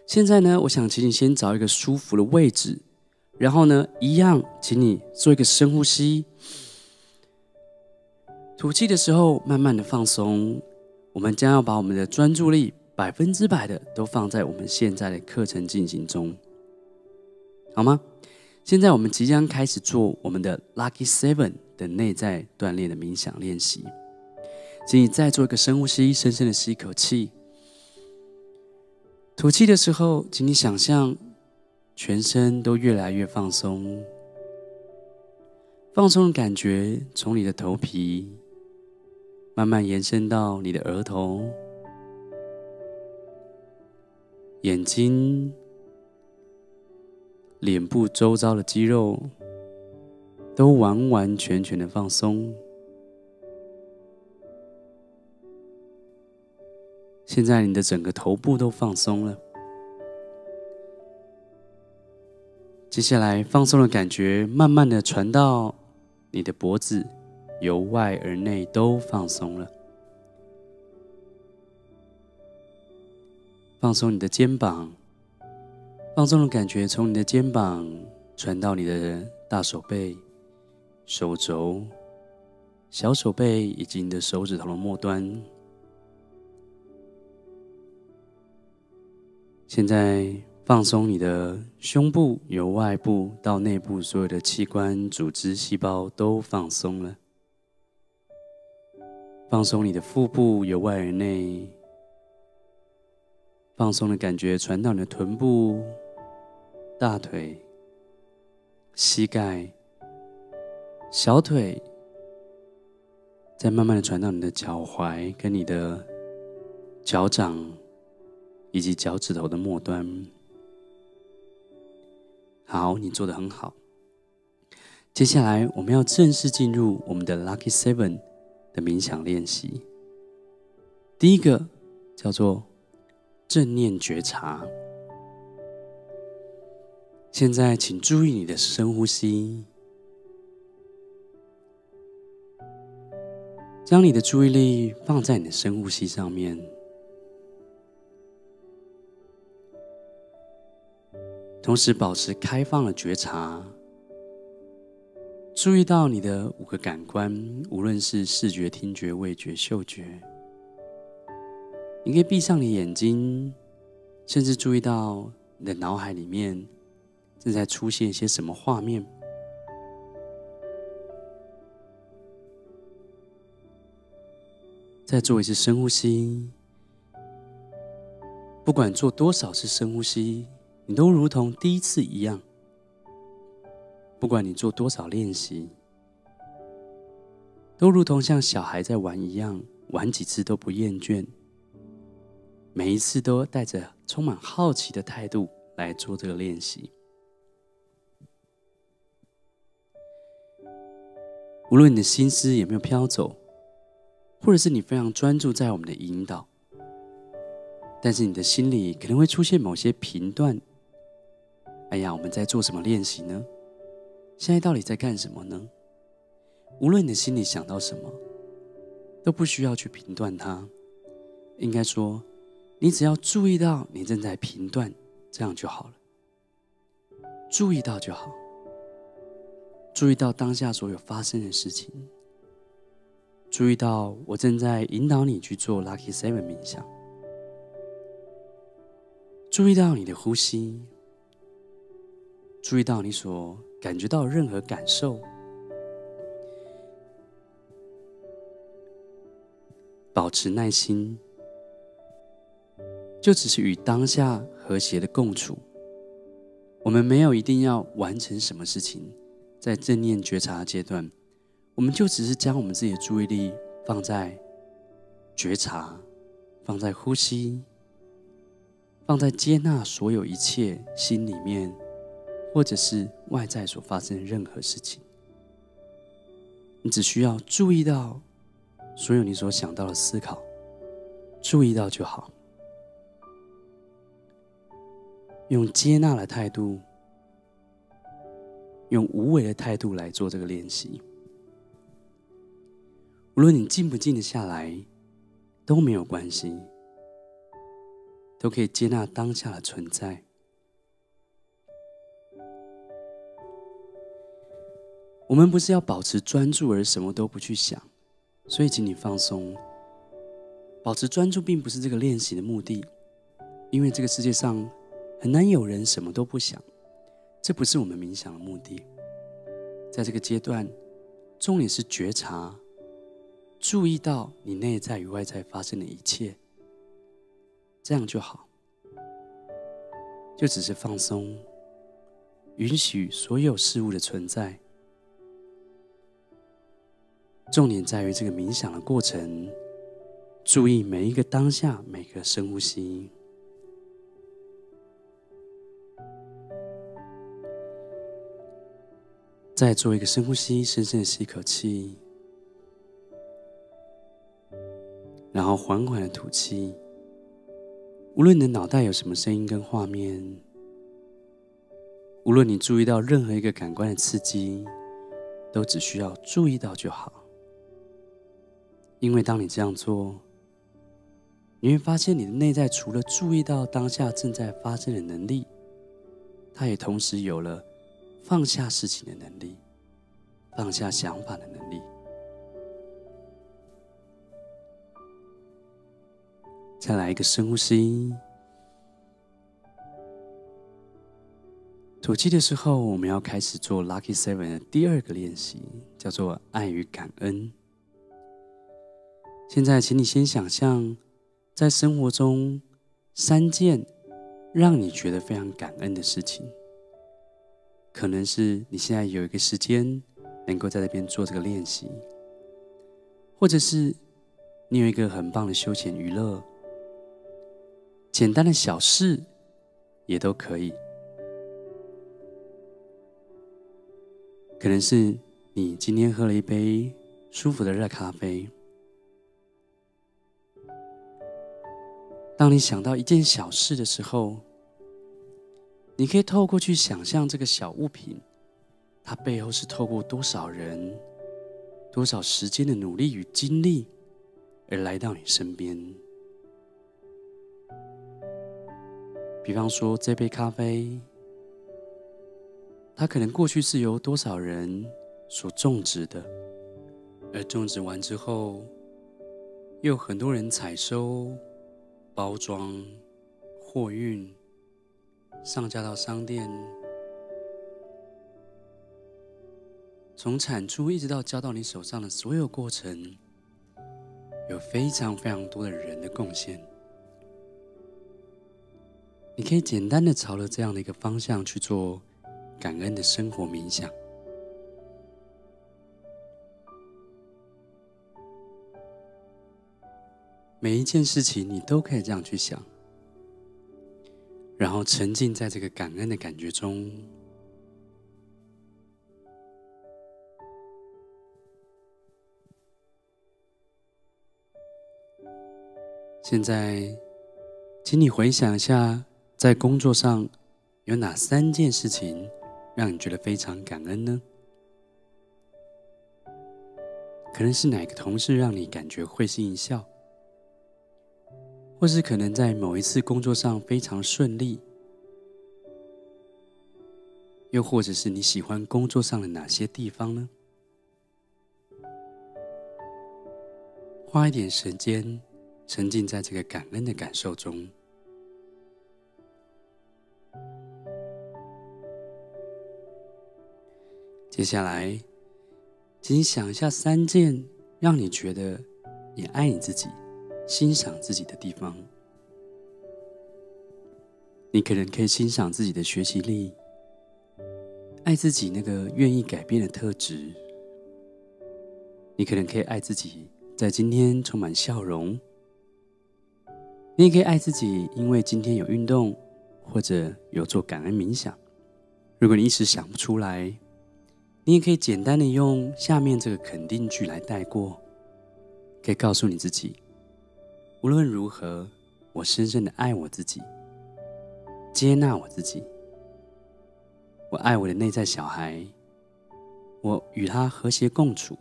现在呢，我想请你先找一个舒服的位置，然后呢，一样，请你做一个深呼吸。吐气的时候，慢慢的放松。我们将要把我们的专注力100%的都放在我们现在的课程进行中，好吗？现在我们即将开始做我们的 Lucky 7的内在锻炼的冥想练习。请你再做一个深呼吸，深深的吸一口气。吐气的时候，请你想象全身都越来越放松，放松的感觉从你的头皮慢慢延伸到你的额头、眼睛、脸部周遭的肌肉都完完全全的放松。现在你的整个头部都放松了。接下来放松的感觉慢慢的传到你的脖子，由外而内都放松了。放松你的肩膀，放松的感觉从你的肩膀传到你的大手背、手肘、小手背以及你的手指头的末端。现在放松你的胸部，由外部到内部所有的器官、组织、细胞都放松了。放松你的腹部，由外而内。放松的感觉传到你的臀部、大腿、膝盖、小腿，再慢慢的传到你的脚踝跟你的脚掌以及脚趾头的末端。好，你做得很好。接下来我们要正式进入我们的 Lucky 7的冥想练习。第一个叫做正念觉察。现在请注意你的深呼吸，将你的注意力放在你的深呼吸上面。同时保持开放的觉察，注意到你的5个感官，无论是视觉、听觉、味觉、嗅觉。你可以闭上你的眼睛，甚至注意到你的脑海里面正在出现一些什么画面。再做一次深呼吸，不管做多少次深呼吸，你都如同第一次一样。不管你做多少练习，都如同像小孩在玩一样，玩几次都不厌倦。每一次都带着充满好奇的态度来做这个练习。无论你的心思有没有飘走，或者是你非常专注在我们的引导，但是你的心里可能会出现某些评断。哎呀，我们在做什么练习呢？现在到底在干什么呢？无论你的心里想到什么，都不需要去评断它。应该说，你只要注意到你正在评断，这样就好了。注意到就好，注意到当下所有发生的事情，注意到我正在引导你去做 Lucky 7冥想，注意到你的呼吸，注意到你所感觉到任何感受，保持耐心，就只是与当下和谐的共处。我们没有一定要完成什么事情，在正念觉察阶段，我们就只是将我们自己的注意力放在觉察，放在呼吸，放在接纳所有一切心里面或者是外在所发生的任何事情。你只需要注意到所有你所想到的思考，注意到就好。用接纳的态度，用无为的态度来做这个练习。无论你静不静得下来都没有关系， 都可以接纳当下的存在。我们不是要保持专注而什么都不去想，所以请你放松。保持专注并不是这个练习的目的，因为这个世界上很难有人什么都不想，这不是我们冥想的目的。在这个阶段，重点是觉察，注意到你内在与外在发生的一切，这样就好。就只是放松，允许所有事物的存在。重点在于这个冥想的过程，注意每一个当下，每个深呼吸。再做一个深呼吸，深深的吸一口气，然后缓缓的吐气。无论你的脑袋有什么声音跟画面，无论你注意到任何一个感官的刺激，都只需要注意到就好。因为当你这样做，你会发现你的内在除了注意到当下正在发生的能力，它也同时有了放下事情的能力，放下想法的能力。再来一个深呼吸，吐气的时候，我们要开始做 Lucky 7的第二个练习，叫做爱与感恩。现在请你先想象，在生活中3件让你觉得非常感恩的事情。可能是你现在有一个时间能够在这边做这个练习，或者是你有一个很棒的休闲娱乐，简单的小事也都可以。可能是你今天喝了一杯舒服的热咖啡。当你想到一件小事的时候，你可以透过去想象这个小物品，它背后是透过多少人、多少时间的努力与精力而来到你身边。比方说这杯咖啡，它可能过去是由多少人所种植的，而种植完之后，又有很多人采收、包装、货运、上架到商店，从产出一直到交到你手上的所有过程，有非常非常多的人的贡献。你可以简单的朝着这样的一个方向去做感恩的生活冥想。每一件事情你都可以这样去想，然后沉浸在这个感恩的感觉中。现在，请你回想一下，在工作上有哪3件事情让你觉得非常感恩呢？可能是哪个同事让你感觉会心一笑，或是可能在某一次工作上非常顺利，又或者是你喜欢工作上的哪些地方呢？花一点时间沉浸在这个感恩的感受中。接下来，请你想一下3件让你觉得也爱你自己、欣赏自己的地方。你可能可以欣赏自己的学习力，爱自己那个愿意改变的特质。你可能可以爱自己在今天充满笑容。你也可以爱自己因为今天有运动，或者有做感恩冥想。如果你一时想不出来，你也可以简单的用下面这个肯定句来带过，可以告诉你自己，无论如何，我深深的爱我自己，接纳我自己，我爱我的内在小孩，我与他和谐共处，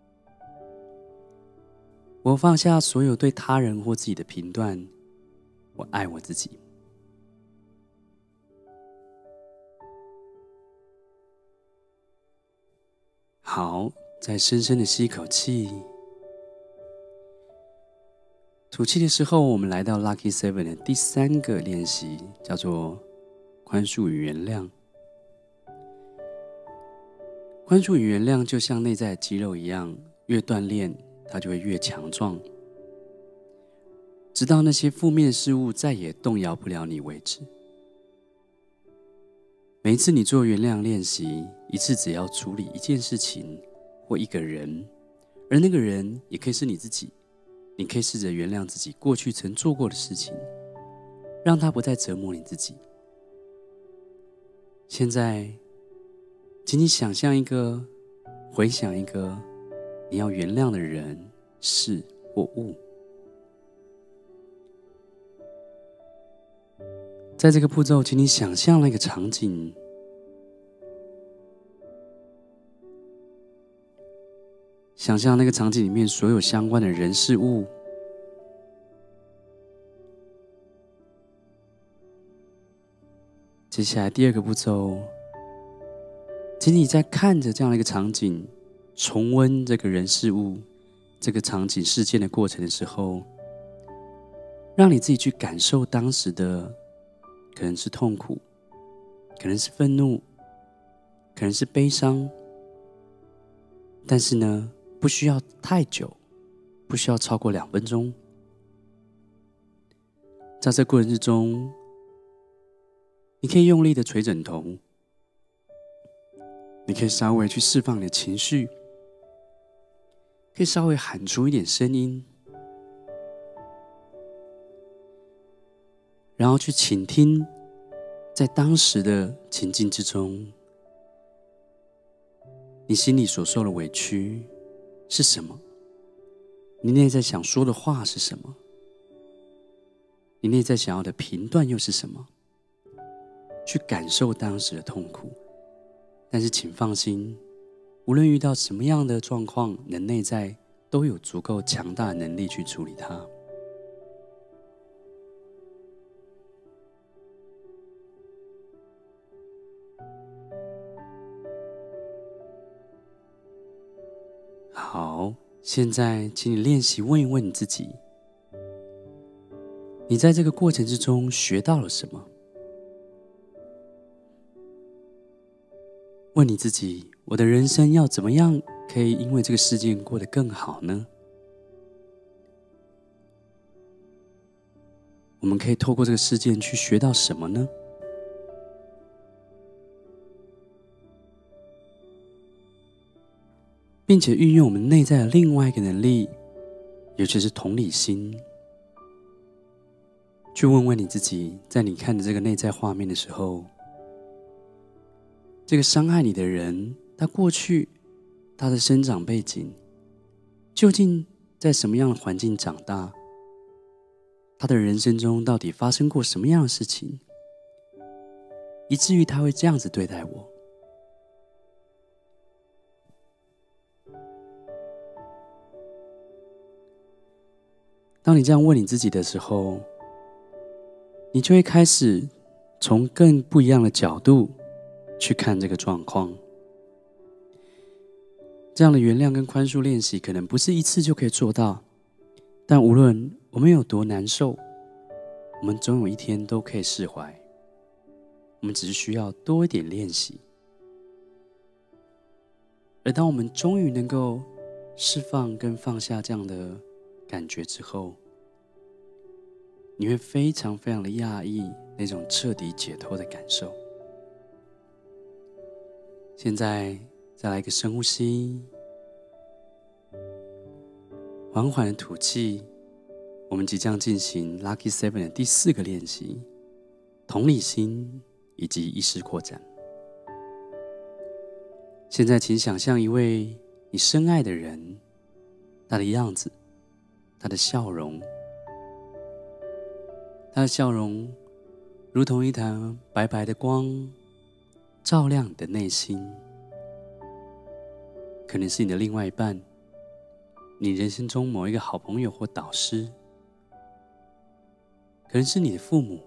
我放下所有对他人或自己的评断， 我爱我自己。好，再深深的吸一口气，吐气的时候，我们来到 Lucky 7的第3个练习，叫做宽恕与原谅。宽恕与原谅就像内在的肌肉一样，越锻炼，它就会越强壮，直到那些负面事物再也动摇不了你为止。每一次你做原谅练习，一次只要处理一件事情或一个人，而那个人也可以是你自己。你可以试着原谅自己过去曾做过的事情，让它不再折磨你自己。现在，请你想象回想一个你要原谅的人、事或物。在这个步骤，请你想象那个场景，想象那个场景里面所有相关的人事物。接下来第2个步骤，请你在看着这样的一个场景，重温这个人事物、这个场景事件的过程的时候，让你自己去感受当时的可能是痛苦，可能是愤怒，可能是悲伤，但是呢，不需要太久，不需要超过2分钟。在这过程之中，你可以用力的捶枕头，你可以稍微去释放你的情绪，可以稍微喊出一点声音，然后去倾听在当时的情境之中，你心里所受的委屈是什么？你内在想说的话是什么？你内在想要的评断又是什么？去感受当时的痛苦。但是请放心，无论遇到什么样的状况，你的内在都有足够强大的能力去处理它。好，现在请你练习问一问你自己，你在这个过程之中学到了什么？问你自己，我的人生要怎么样可以因为这个事件过得更好呢？我们可以透过这个事件去学到什么呢？并且运用我们内在的另外一个能力，也就是同理心，去问问你自己，在你看的这个内在画面的时候，这个伤害你的人，他过去他的生长背景，究竟在什么样的环境长大？他的人生中到底发生过什么样的事情，以至于他会这样子对待我？当你这样问你自己的时候，你就会开始从更不一样的角度去看这个状况。这样的原谅跟宽恕练习可能不是一次就可以做到，但无论我们有多难受，我们总有一天都可以释怀。我们只是需要多一点练习。而当我们终于能够释放跟放下这样的感觉之后，你会非常非常的讶异那种彻底解脱的感受。现在再来一个深呼吸，缓缓的吐气。我们即将进行 Lucky 7的第4个练习，同理心以及意识扩展。现在请想象一位你深爱的人，他的样子，他的笑容，他的笑容如同一团白白的光，照亮你的内心。可能是你的另外一半，你人生中某一个好朋友或导师，可可能是你的父母。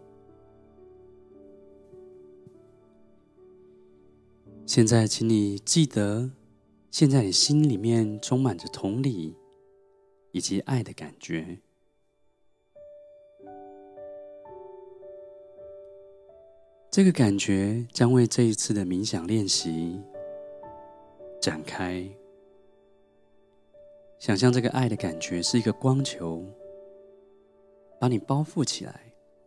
现在请你记得，现在你心里面充满着同理以及爱的感觉。这个感觉将为这一次的冥想练习展开。想象这个爱的感觉是一个光球，把你包覆起来。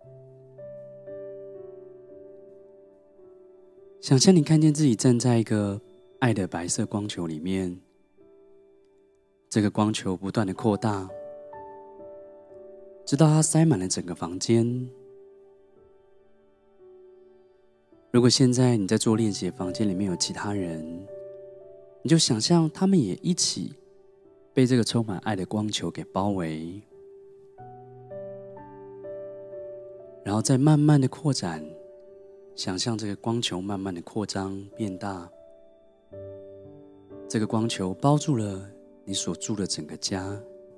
想象你看见自己站在一个爱的白色光球里面，这个光球不断的扩大，直到它塞满了整个房间。如果现在你在做练习的房间里面有其他人，你就想象他们也一起被这个充满爱的光球给包围，然后再慢慢的扩展，想象这个光球慢慢的扩张变大，这个光球包住了你所住的整个家，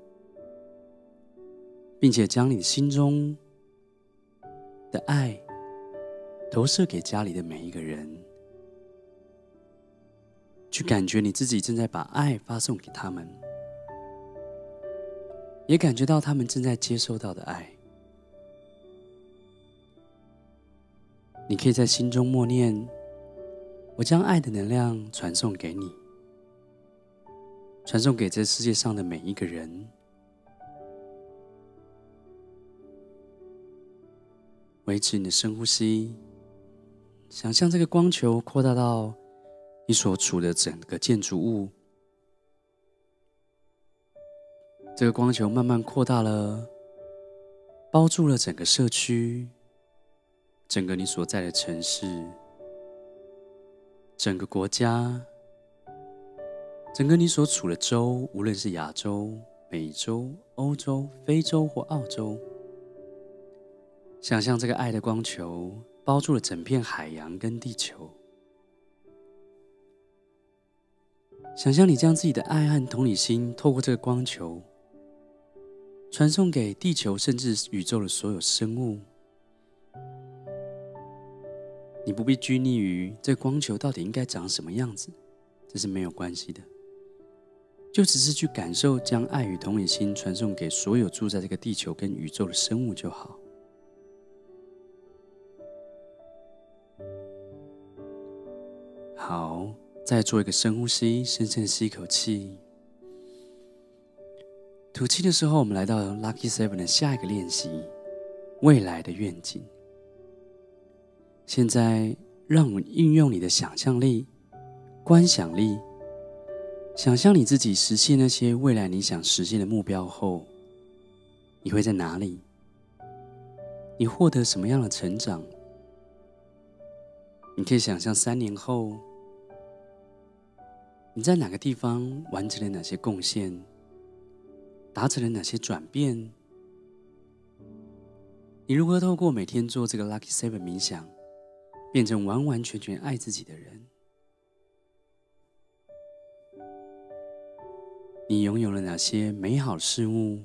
并且将你心中的爱投射给家里的每一个人，去感觉你自己正在把爱发送给他们，也感觉到他们正在接收到的爱。你可以在心中默念：我将爱的能量传送给你，传送给这世界上的每一个人。维持你的深呼吸，想象这个光球扩大到你所处的整个建筑物，这个光球慢慢扩大了，包住了整个社区，整个你所在的城市，整个国家，整个你所处的州，无论是亚洲、美洲、欧洲、非洲或澳洲。想象这个爱的光球包住了整片海洋跟地球，想象你将自己的爱和同理心透过这个光球传送给地球甚至宇宙的所有生物。你不必拘泥于这个光球到底应该长什么样子，这是没有关系的，就只是去感受将爱与同理心传送给所有住在这个地球跟宇宙的生物就好。好，再做一个深呼吸，深深吸一口气。吐气的时候，我们来到 Lucky 7的下一个练习，未来的愿景。现在让我们运用你的想象力、观想力，想象你自己实现那些未来你想实现的目标后，你会在哪里？你获得什么样的成长？你可以想象3年后，你在哪个地方完成了哪些贡献，达成了哪些转变？你如何透过每天做这个 Lucky 7冥想，变成完完全全爱自己的人？你拥有了哪些美好的事物？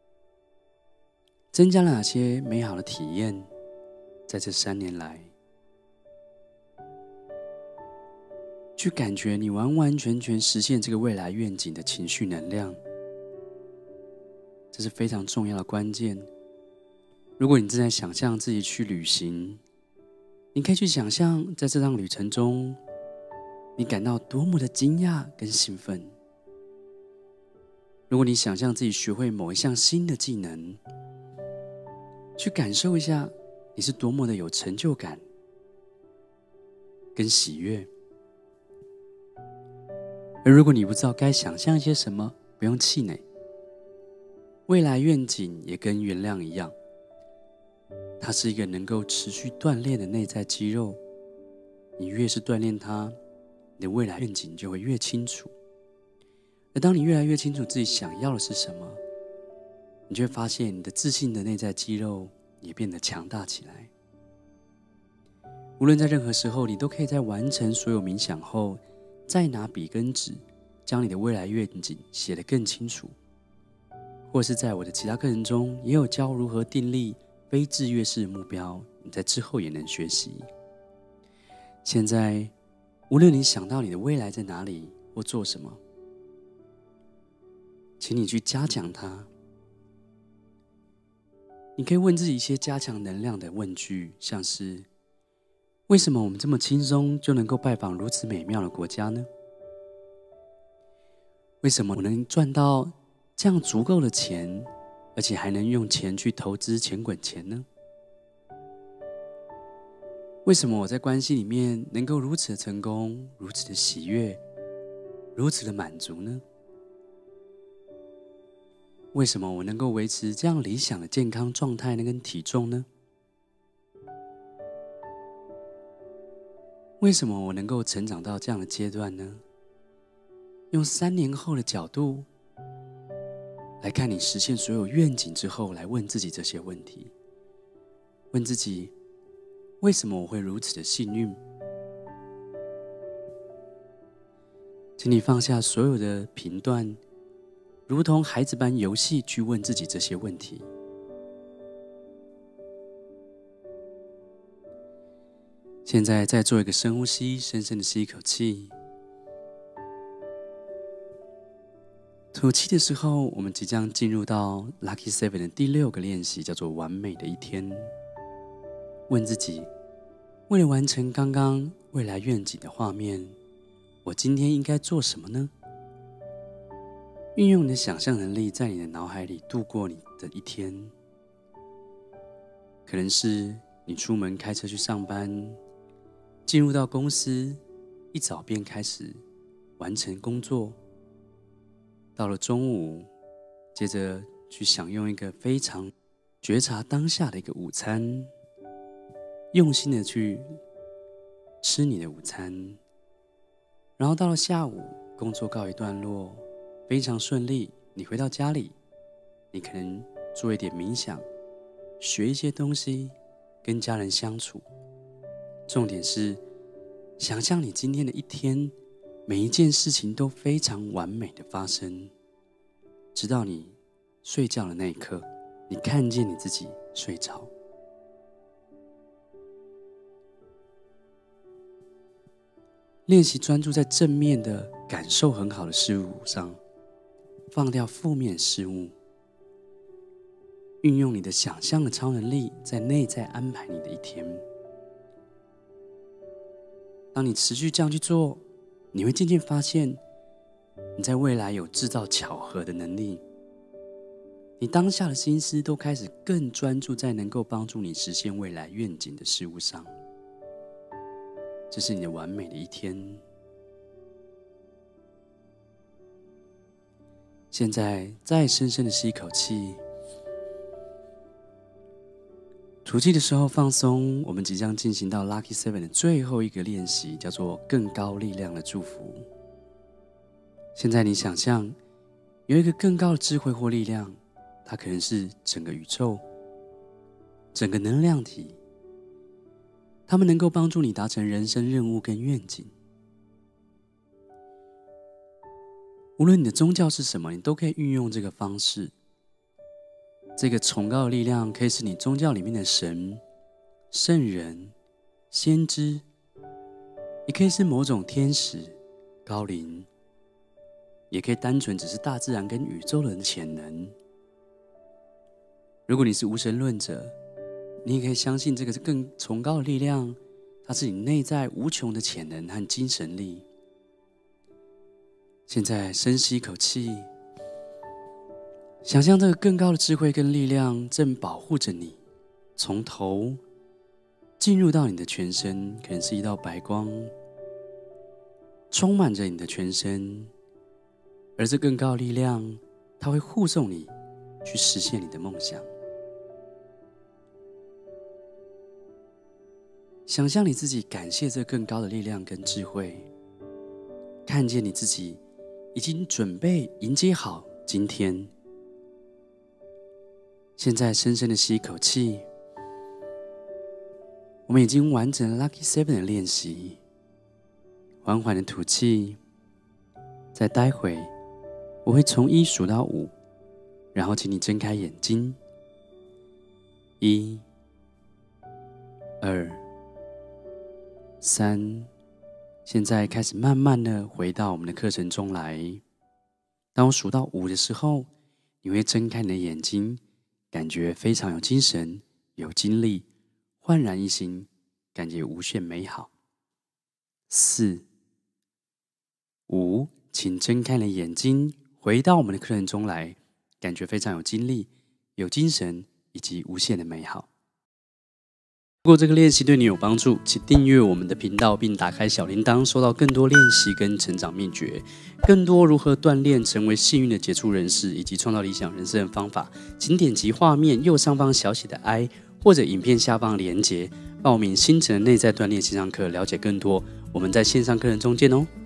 增加了哪些美好的体验？在这3年来，去感觉你完完全全实现这个未来愿景的情绪能量，这是非常重要的关键。如果你正在想象自己去旅行，你可以去想象在这趟旅程中，你感到多么的惊讶跟兴奋。如果你想象自己学会某一项新的技能，去感受一下你是多么的有成就感跟喜悦。而如果你不知道该想象一些什么，不用气馁。未来愿景也跟原谅一样，它是一个能够持续锻炼的内在肌肉。你越是锻炼它，你的未来愿景就会越清楚。而当你越来越清楚自己想要的是什么，你就会发现你的自信的内在肌肉也变得强大起来。无论在任何时候，你都可以在完成所有冥想后，再拿笔跟纸，将你的未来愿景写得更清楚。或是在我的其他课程中，也有教如何订立非制约式的目标，你在之后也能学习。现在，无论你想到你的未来在哪里或做什么，请你去加强它。你可以问自己一些加强能量的问句，像是：为什么我们这么轻松就能够拜访如此美妙的国家呢？为什么我能赚到这样足够的钱，而且还能用钱去投资钱滚钱呢？为什么我在关系里面能够如此的成功，如此的喜悦，如此的满足呢？为什么我能够维持这样理想的健康状态跟体重呢？为什么我能够成长到这样的阶段呢？用3年后的角度来看你实现所有愿景之后，来问自己这些问题。问自己，为什么我会如此的幸运？请你放下所有的评断，如同孩子般游戏去问自己这些问题。现在再做一个深呼吸，深深的吸一口气。吐气的时候，我们即将进入到 Lucky 7的第6个练习，叫做完美的一天。问自己，为了完成刚刚未来愿景的画面，我今天应该做什么呢？运用你的想象能力，在你的脑海里度过你的一天。可能是你出门开车去上班，进入到公司，一早便开始完成工作，到了中午，接着去享用一个非常觉察当下的一个午餐，用心的去吃你的午餐，然后到了下午，工作告一段落，非常顺利，你回到家里，你可能做一点冥想，学一些东西，跟家人相处。重点是想象你今天的一天，每一件事情都非常完美的发生，直到你睡觉的那一刻，你看见你自己睡着。练习专注在正面的感受很好的事物上，放掉负面事物，运用你的想象的超能力，在内在安排你的一天。当你持续这样去做，你会渐渐发现，你在未来有制造巧合的能力。你当下的心思都开始更专注在能够帮助你实现未来愿景的事物上。这是你的完美的一天。现在再深深的吸一口气，吐气的时候放松。我们即将进行到 Lucky 7的最后一个练习，叫做更高力量的祝福。现在你想象有一个更高的智慧或力量，它可能是整个宇宙，整个能量体，它们能够帮助你达成人生任务跟愿景。无论你的宗教是什么，你都可以运用这个方式。这个崇高的力量可以是你宗教里面的神、圣人、先知，也可以是某种天使、高灵，也可以单纯只是大自然跟宇宙的潜能。如果你是无神论者，你也可以相信这个是更崇高的力量，它是你内在无穷的潜能和精神力。现在深吸一口气，想象这个更高的智慧跟力量正保护着你，从头进入到你的全身，可能是一道白光，充满着你的全身。而这更高的力量，它会护送你去实现你的梦想。想象你自己感谢这更高的力量跟智慧，看见你自己已经准备迎接好今天。现在深深的吸一口气，我们已经完成了 Lucky 7的练习。缓缓的吐气，再待会我会从1数到5，然后请你睁开眼睛。 1、2、3，现在开始慢慢的回到我们的课程中来。当我数到5的时候，你会睁开你的眼睛，感觉非常有精神、有精力，焕然一新，感觉无限美好。4、5，请睁开你的眼睛，回到我们的课程中来，感觉非常有精力、有精神以及无限的美好。如果这个练习对你有帮助，请订阅我们的频道并打开小铃铛，收到更多练习跟成长秘诀，更多如何锻炼成为幸运的杰出人士以及创造理想人生的方法，请点击画面右上方小写的 I， 或者影片下方的连结，报名星辰的内在锻炼线上课，了解更多。我们在线上课程中见哦。